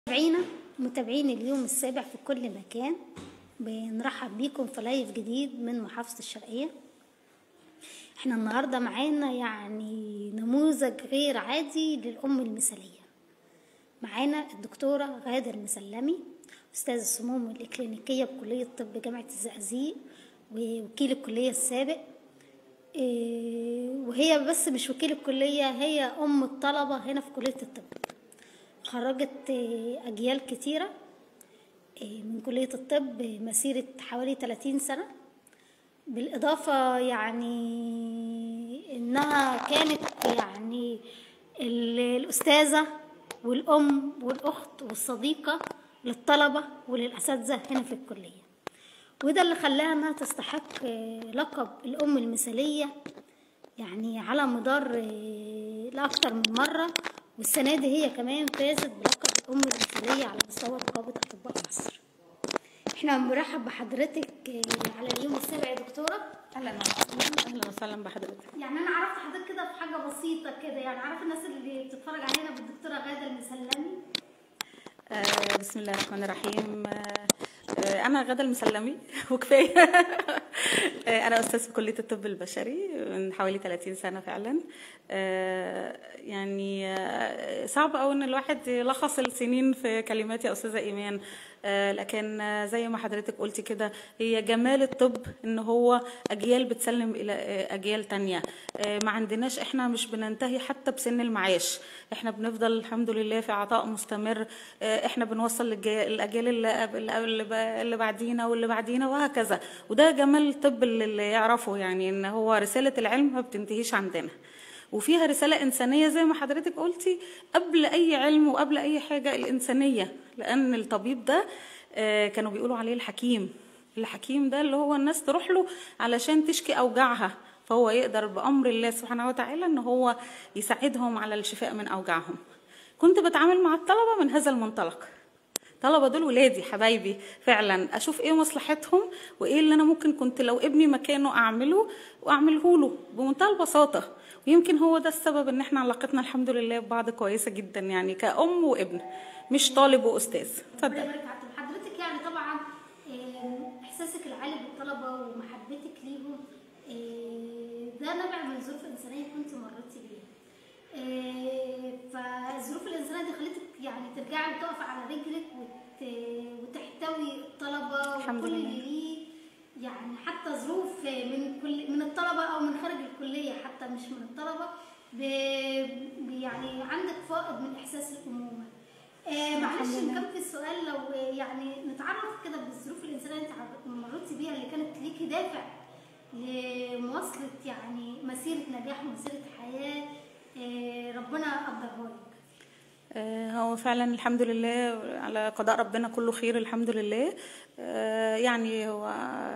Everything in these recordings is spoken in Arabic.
متابعين اليوم السابع في كل مكان، بنرحب بيكم في لايف جديد من محافظة الشرقية. احنا النهاردة معانا نموذج غير عادي للأم المثالية. معانا الدكتورة غادة المسلمي، أستاذ السموم الإكلينيكية بكلية طب جامعة الزقازيق ووكيل الكلية السابق. وهي بس مش وكيل الكلية، هي أم الطلبة هنا في كلية الطب. خرجت أجيال كتيرة من كلية الطب مسيرة حوالي 30 سنة، بالإضافة إنها كانت الأستاذة والأم والأخت والصديقة للطلبة وللأساتذة هنا في الكلية، وده اللي خلاها أنها تستحق لقب الأم المثالية على مدار لأكثر من مرة. والسنة دي هي كمان فازت بلقب الأم المثالية على مستوى نقابة أطباء مصر. احنا بنرحب بحضرتك على اليوم السابع يا دكتورة. اهلا وسهلا بحضرتك. أنا عرفت حضرتك كده في حاجة بسيطة كده، عرف الناس اللي بتتفرج علينا بالدكتورة غادة المسلمي. بسم الله الرحمن الرحيم. أنا غادة المسلمي وكفاية. أنا أستاذ في كلية الطب البشري من حوالي 30 سنة فعلا. صعب أوي إن الواحد يلخص السنين في كلمات يا أستاذة إيمان، لكن زي ما حضرتك قلتي كده، هي جمال الطب إن هو أجيال بتسلم إلى أجيال تانية. ما عندناش، إحنا مش بننتهي حتى بسن المعاش، إحنا بنفضل الحمد لله في عطاء مستمر. إحنا بنوصل للأجيال اللي بعدينا واللي بعدينا وهكذا. وده جمال الطب اللي يعرفه، إن هو رسالة العلم ما بتنتهيش عندنا، وفيها رسالة إنسانية زي ما حضرتك قلتي. قبل أي علم وقبل أي حاجة الإنسانية، لأن الطبيب ده كانوا بيقولوا عليه الحكيم ده اللي هو الناس تروح له علشان تشكي أوجاعها، فهو يقدر بأمر الله سبحانه وتعالى إن هو يساعدهم على الشفاء من أوجاعهم. كنت بتعامل مع الطلبة من هذا المنطلق. طلبة دول ولادي حبايبي فعلا، اشوف ايه مصلحتهم وايه اللي انا ممكن كنت لو ابني مكانه واعمله له بمنتهى البساطة. ويمكن هو ده السبب ان احنا علاقتنا الحمد لله ببعض كويسة جدا، كأم وابن، مش طالب واستاذ. اتفضل. حضرتك طبعا احساسك العالي بالطلبة ومحبتك ليهم ده نابع من ظروف انسانية كنت مريتي بيها. فالظروف الإنسانية دي خلتك ترجعي وتقفي على رجلك وتحتوي الطلبة وكل اللي ليه، حتى ظروف من الطلبة أو من خارج الكلية، حتى مش من الطلبة، عندك فائض من إحساس الأمومة. معلش كم في السؤال، لو نتعرف كده بالظروف الإنسانية اللي انت مريتي بيها اللي كانت ليكي دافع لمواصلة مسيرة نجاح ومسيرة حياة ربنا قدرها لك. هو فعلا الحمد لله على قضاء ربنا كله خير الحمد لله. هو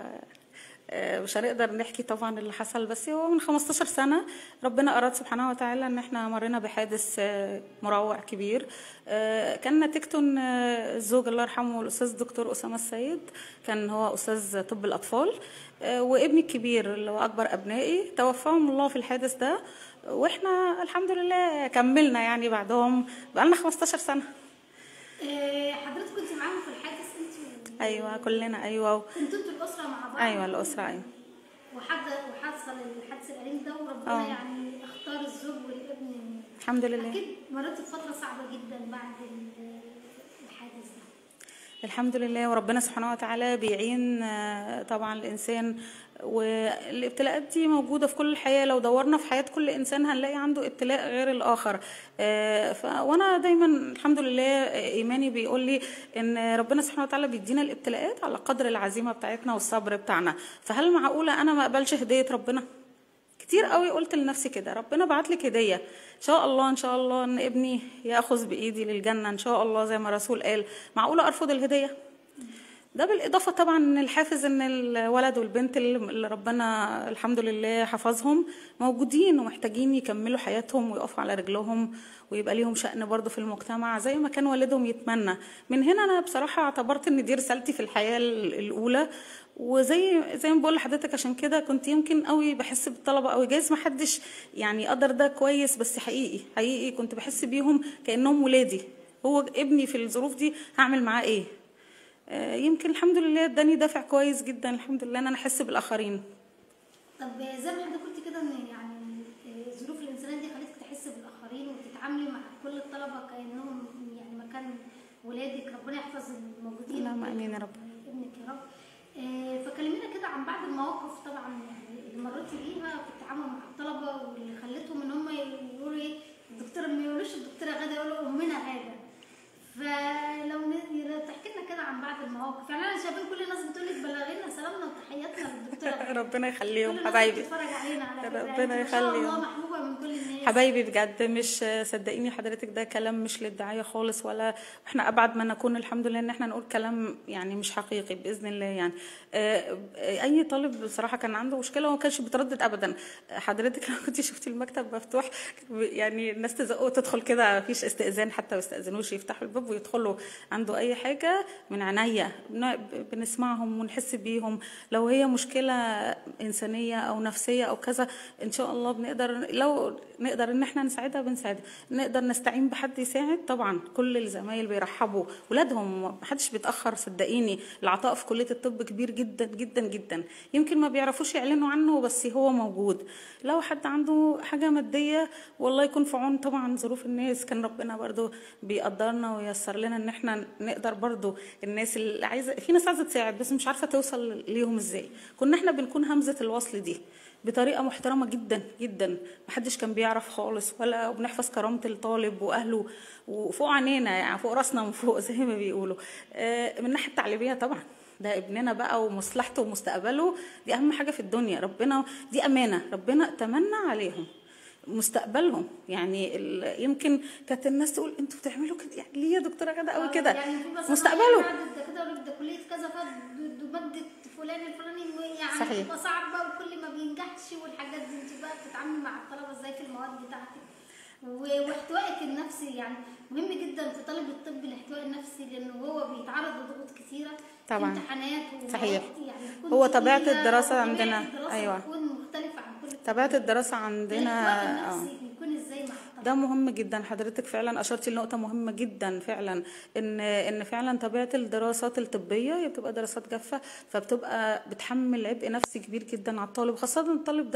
مش هنقدر نحكي طبعا اللي حصل، بس هو من 15 سنة ربنا أراد سبحانه وتعالى ان احنا مرينا بحادث مروع كبير. كان نتيجته ان الزوج الله يرحمه الأستاذ الدكتور أسامة السيد، كان هو أستاذ طب الأطفال، وابني الكبير اللي هو أكبر أبنائي توفاهم الله في الحادث ده، واحنا الحمد لله كملنا بعدهم بقالنا 15 سنة. حضرتك كنت معاهم في الحادث انتوا؟ ايوه كلنا. ايوه انتوا الاسره مع بعض؟ ايوه الاسره. ايوه وحصل الحادث الاليم ده، وربنا اختار الزوج والابن. الحمد لله. اكيد مريت بفتره صعبه جدا بعد الحادث ده. الحمد لله، وربنا سبحانه وتعالى بيعين طبعا الانسان، والابتلاءات دي موجوده في كل الحياه. لو دورنا في حياه كل انسان هنلاقي عنده ابتلاء غير الاخر. وانا دايما الحمد لله ايماني بيقول لي ان ربنا سبحانه وتعالى بيدينا الابتلاءات على قدر العزيمه بتاعتنا والصبر بتاعنا. فهل معقوله انا ما اقبلش هديه ربنا؟ كتير قوي قلت لنفسي كده، ربنا بعت لك هديه، ان شاء الله ان ابني ياخذ بايدي للجنه ان شاء الله زي ما الرسول قال. معقوله ارفض الهديه؟ ده بالاضافه طبعا ان الحافز ان الولد والبنت اللي ربنا الحمد لله حفظهم موجودين ومحتاجين يكملوا حياتهم ويقفوا على رجلهم ويبقى ليهم شأن برضه في المجتمع زي ما كان والدهم يتمنى. من هنا انا بصراحه اعتبرت ان دي رسالتي في الحياه الاولى، وزي ما بقول لحضرتك عشان كده كنت يمكن قوي بحس بالطلبه قوي. جايز ما حدش قدر ده كويس، بس حقيقي كنت بحس بيهم كانهم ولادي، هو ابني في الظروف دي هعمل معاه ايه؟ يمكن الحمد لله اداني دافع كويس جدا الحمد لله ان انا احس بالاخرين. طب زي ما حضرتك قلتي كده ان يعني الظروف الانسانيه دي خلتك تحسي بالاخرين وتتعاملي مع كل الطلبه كانهم يعني مكان ولادك، ربنا يحفظ الموجودين. اللهم امين يا رب. ابنك يا رب. فكلمينا كده عن بعض المواقف طبعا يعني اللي مريتي بيها في التعامل مع الطلبه واللي خلتهم ان هم يقولوا ايه الدكتوره، ما يقولوش الدكتوره غاده، يقولوا امنا غاده. لو تحكي لنا كده عن بعض المواقف. يعني انا شايفين كل الناس بتقول لك بلغينا سلامنا وتحياتنا للدكتوره ربنا يخليهم كل حبايبي. الناس بتتفرج علينا على فكره، ربنا ما شاء الله يخليهم محبوبه من كل الناس حبايبي بجد. مش صدقيني حضرتك ده كلام مش للدعايه خالص، ولا احنا ابعد ما نكون الحمد لله ان احنا نقول كلام يعني مش حقيقي باذن الله. يعني اي طالب بصراحه كان عنده مشكله وما كانش بيتردد ابدا. حضرتك لو كنت شفتي المكتب مفتوح يعني الناس تزقه تدخل كده، مفيش استئذان حتى، ما يستاذنوش، يفتحوا الباب ويدخلوا. عنده اي حاجه من عناية بنسمعهم ونحس بيهم. لو هي مشكله انسانيه او نفسيه او كذا ان شاء الله بنقدر، لو نقدر ان احنا نساعدها بنساعدها، نقدر نستعين بحد يساعد. طبعا كل الزمايل بيرحبوا ولادهم، محدش بيتاخر صدقيني. العطاء في كليه الطب كبير جدا جدا جدا، يمكن ما بيعرفوش يعلنوا عنه بس هو موجود. لو حد عنده حاجه ماديه والله يكون في عون طبعا ظروف الناس، كان ربنا برضو بيقدرنا وييسر لنا ان احنا نقدر برضو. الناس اللي عايزه، في ناس عايزه تساعد بس مش عارفه توصل ليهم ازاي، كنا احنا بنكون همزه الوصل دي بطريقه محترمه جدا جدا. محدش كان بيعرف خالص، ولا بنحفظ كرامه الطالب واهله وفوق عينينا يعني فوق راسنا من فوق زي ما بيقولوا. من الناحيه التعليميه طبعا ده ابننا بقى ومصلحته ومستقبله دي اهم حاجه في الدنيا. ربنا دي امانه ربنا اتمنى عليهم مستقبلهم. يعني يمكن كانت الناس تقول انتوا بتعملوا كده يعني ليه يا دكتوره غاده قوي كده؟ يعني مستقبله ده كليه كذا ماده فلان الفلاني يعني صحيح. بتبقى صعبه وكل ما بينجحش والحاجات دي. انت بقى بتتعاملي مع الطلبه ازاي في المواد بتاعتك واحتوائك النفسي؟ يعني مهم جدا في طالب الطب الاحتواء النفسي، لانه هو بيتعرض لضغوط كتيره طبعا. امتحانات صحيح. يعني هو طبيعه الدراسه عندنا ايوه بتكون مختلفه عن كل طبيعه الدراسه عندنا. الاحتواء النفسي بيكون ازاي مع الطلبه؟ ده مهم جدا. حضرتك فعلا اشرتي لنقطه مهمه جدا فعلا، ان فعلا طبيعه الدراسات الطبيه هي بتبقى دراسات جافه، فبتبقى بتحمل عبء نفسي كبير جدا على الطالب، خاصه الطالب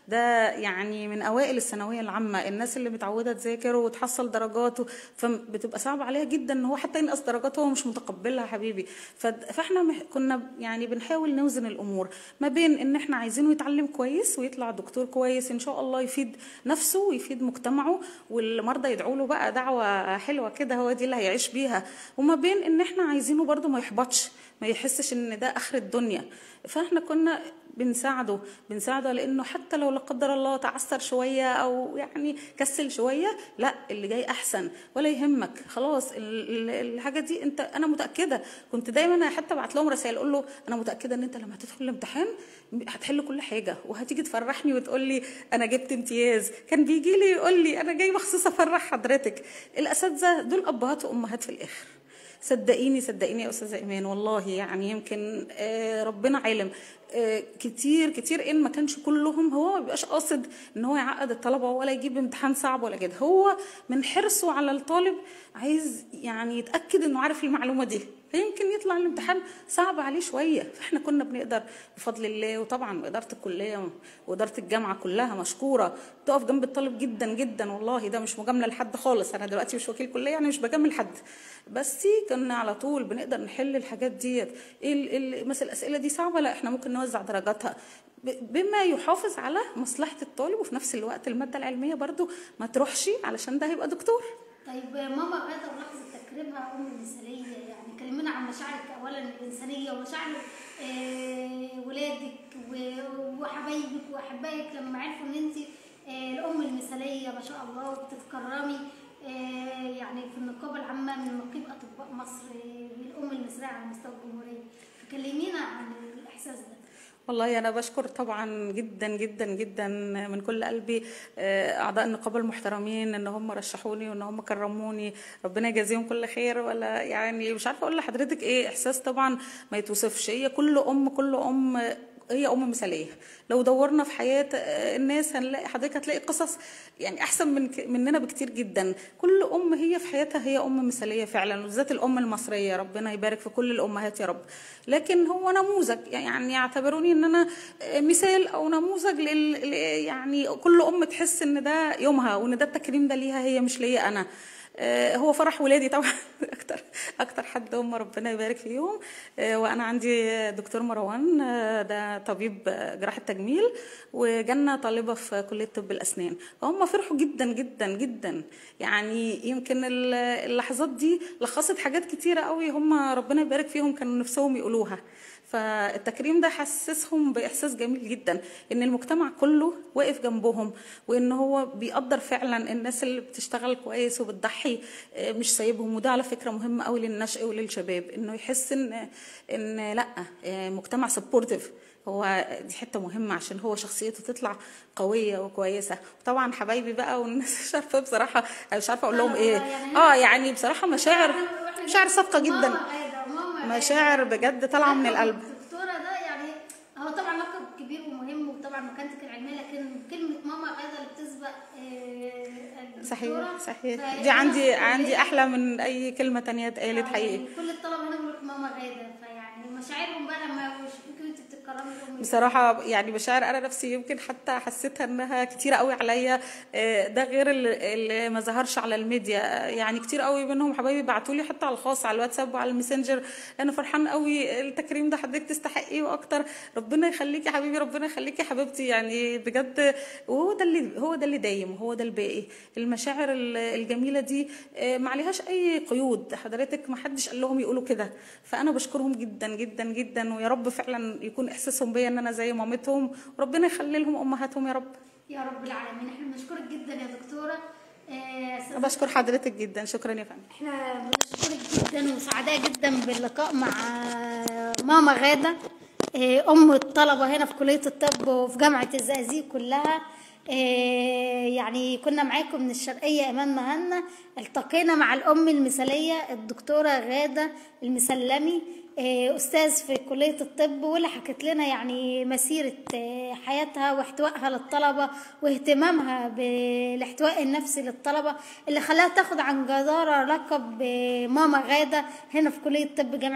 ده يعني من اوائل الثانويه العامه، الناس اللي متعوده تذاكر وتحصل درجات فبتبقى صعب عليها جدا ان هو حتى ينقص درجات هو مش متقبلها حبيبي. فاحنا كنا يعني بنحاول نوزن الامور ما بين ان احنا عايزينه يتعلم كويس ويطلع دكتور كويس ان شاء الله يفيد نفسه ويفيد مجتمعه والمرضى يدعوا له بقى دعوه حلوه كده هو دي اللي هيعيش بيها، وما بين ان احنا عايزينه برده ما يحبطش، ما يحسش ان ده اخر الدنيا. فاحنا كنا بنساعده لانه حتى لو لا قدر الله تعثر شويه او يعني كسل شويه، لا اللي جاي احسن ولا يهمك خلاص. الحاجه دي انا متاكده، كنت دايما حتى ابعت لهم رسائل اقول له انا متاكده ان انت لما هتدخل الامتحان هتحل كل حاجه وهتيجي تفرحني وتقول لي انا جبت امتياز. كان بيجي لي يقول لي انا جاي مخصوص افرح حضرتك. الاساتذه دول ابهات وامهات في الاخر، صدقيني يا استاذه ايمان والله. يعني يمكن ربنا عالم كتير ان ما كانش كلهم، هو ما بيبقاش قاصد ان هو يعقد الطلبه ولا يجيب امتحان صعب ولا كده، هو من حرصه على الطالب عايز يعني يتاكد انه عارف المعلومه دي، فيمكن يطلع الامتحان صعب عليه شويه. فاحنا كنا بنقدر بفضل الله، وطبعا اداره الكليه واداره الجامعه كلها مشكوره تقف جنب الطالب جدا جدا والله. ده مش مجامله لحد خالص، انا دلوقتي مش وكيل كليه يعني مش بجامل حد، بس كنا على طول بنقدر نحل الحاجات ديت. مثلا الاسئله دي صعبه، لا احنا ممكن نوزع درجاتها بما يحافظ على مصلحه الطالب، وفي نفس الوقت الماده العلميه برضو ما تروحش علشان ده هيبقى دكتور. طيب ماما غاده ولحظه تكريمها مثاليه، يعني كلمينا عن مشاعرك اولا الانسانيه ومشاعر ولادك وحبايبك واحبائك لما عرفوا ان انت الام المثاليه ما شاء الله وبتتكرمي يعني في النقابه العامه من نقيب اطباء مصر بالام المثاليه على مستوى الجمهوريه. فكلمينا عن الاحساس ده. والله أنا بشكر طبعا جدا جدا جدا من كل قلبي أعضاء النقابة المحترمين إن هم رشحوني وإن هم كرموني، ربنا يجازيهم كل خير. ولا يعني مش عارفة أقول لحضرتك إيه، إحساس طبعا ما يتوصفش. هي كل أم هي ام مثاليه. لو دورنا في حياه الناس هنلاقي حضرتك هتلاقي قصص يعني احسن مننا بكتير جدا. كل ام هي في حياتها هي ام مثاليه فعلا، وبالذات الام المصريه، ربنا يبارك في كل الامهات يا رب. لكن هو نموذج، يعني يعتبروني ان انا مثال او نموذج يعني كل ام تحس ان ده يومها وان ده التكريم ده ليها هي مش ليا انا. هو فرح ولادي طبعا اكتر حد هم ربنا يبارك فيهم. وانا عندي دكتور مروان، ده طبيب جراحة تجميل، وجنة طالبة في كلية طب الاسنان. فهم فرحوا جدا جدا جدا. يعني يمكن اللحظات دي لخصت حاجات كتيرة قوي هم ربنا يبارك فيهم كانوا نفسهم يقولوها. فالتكريم ده حسسهم باحساس جميل جدا ان المجتمع كله واقف جنبهم، وان هو بيقدر فعلا الناس اللي بتشتغل كويس وبتضحي، مش سايبهم. وده على فكره مهم قوي للنشء وللشباب، انه يحس ان لا، مجتمع سبورتيف. هو دي حته مهمه عشان هو شخصيته تطلع قويه وكويسه. وطبعا حبايبي بقى والناس مش عارفه بصراحه، مش عارفه اقول لهم ايه. يعني بصراحه مشاعر صادقه جدا، مشاعر بجد طالعه من القلب. الدكتوره ده يعني هو طبعا لقب كبير ومهم، وطبعا مكانتك العلميه، لكن كلمه ماما غاده اللي بتسبق الدكتوره. صحيح دي عندي احلى من اي كلمه تانية اتقالت حقيقي. يعني كل الطلبه هنا بيقولوا ماما غاده، فيعني مشاعرهم بقى لما يشوفوك انت بتتكرمي الام. بصراحه يعني مشاعر انا نفسي يمكن حتى حسيتها انها كتيره قوي عليا. ده غير اللي ما ظهرش على الميديا. يعني كتير قوي منهم حبايبي بعتوا لي حتى على الخاص على الواتساب وعلى الماسنجر، انا فرحان قوي التكريم ده حضرتك تستحقيه واكتر. ربنا يخليكي يا حبيبي، ربنا يخليكي يا حبيبتي. يعني بجد وهو ده اللي دايم، وهو ده الباقي. المشاعر الجميله دي ما عليهاش اي قيود. حضرتك ما حدش قال لهم يقولوا كده. فانا بشكرهم جدا جدا جدا، ويا رب فعلا يكون احساسهم بيا ان انا زي مامتهم، وربنا يخلي لهم امهاتهم يا رب. يا رب العالمين. احنا بنشكرك جدا يا دكتوره. بشكر حضرتك جدا، شكرا يا فندم. احنا بنشكرك جدا وسعداء جدا باللقاء مع ماما غاده، ام الطلبه هنا في كليه الطب وفي جامعه الزقازيق كلها. يعني كنا معاكم من الشرقيه ايمان مهنا، التقينا مع الام المثاليه الدكتوره غاده المسلمي، استاذ في كليه الطب، واللي حكت لنا يعني مسيره حياتها واحتوائها للطلبه واهتمامها بالاحتواء النفسي للطلبه، اللي خلاها تاخد عن جداره لقب ماما غاده هنا في كليه الطب جامعه